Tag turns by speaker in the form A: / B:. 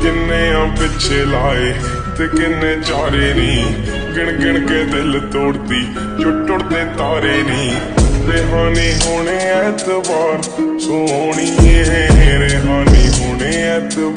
A: किन्ने आ पिछे लाए ते किन्ने चारे नी, गिन गिन के दिल तोड़ती जो टुटते तारे नी। रेहानी होने ऐतबार सोहणिए, रेहानी होने ऐतबार।